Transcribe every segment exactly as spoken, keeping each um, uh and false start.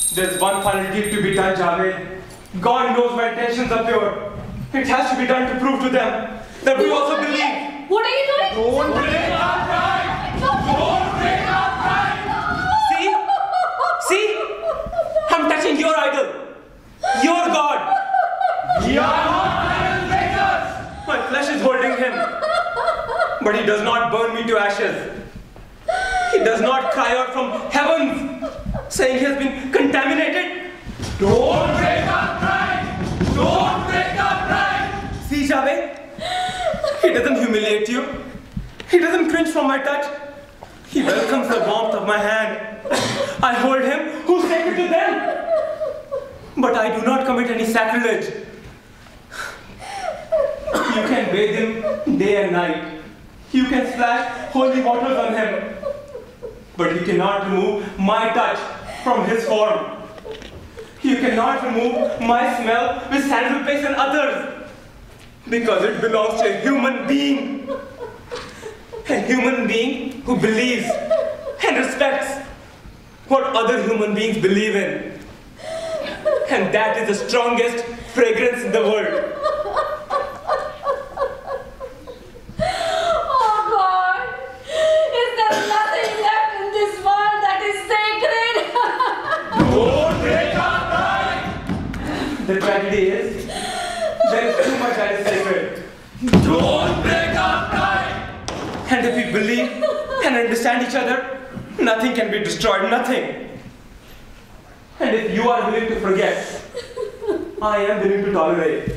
There's one final deed to be done, Javed. God knows my intentions are pure. It has to be done to prove to them that we also believe. What are you doing? Don't break our pride! Don't break our pride! See? See? I'm touching your idol. Your God. We are not idol breakers. My flesh is holding him. But he does not burn me to ashes. He does not cry out from heavens, saying he has been contaminated. Don't break our pride! Don't break our pride! See, Javed? He doesn't humiliate you. He doesn't cringe from my touch. He welcomes the warmth of my hand. I hold him who's sacred to them. But I do not commit any sacrilege. You can bathe him day and night. You can splash holy waters on him. But you cannot remove my touch from his form. You cannot remove my smell with sandal paste and others. Because it belongs to a human being. A human being who believes and respects what other human beings believe in. And that is the strongest fragrance in the world. Oh God! Is there nothing left in this world that is sacred? Don't break our pride! The tragedy is, there is too much that is sacred. Don't break our pride! And if we believe and understand each other, nothing can be destroyed, nothing. And if you are willing to forget, I am willing to tolerate.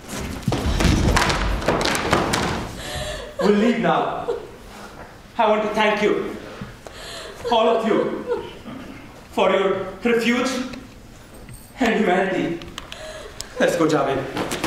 We'll leave now. I want to thank you, all of you, for your refuge and humanity. Let's go, Javed.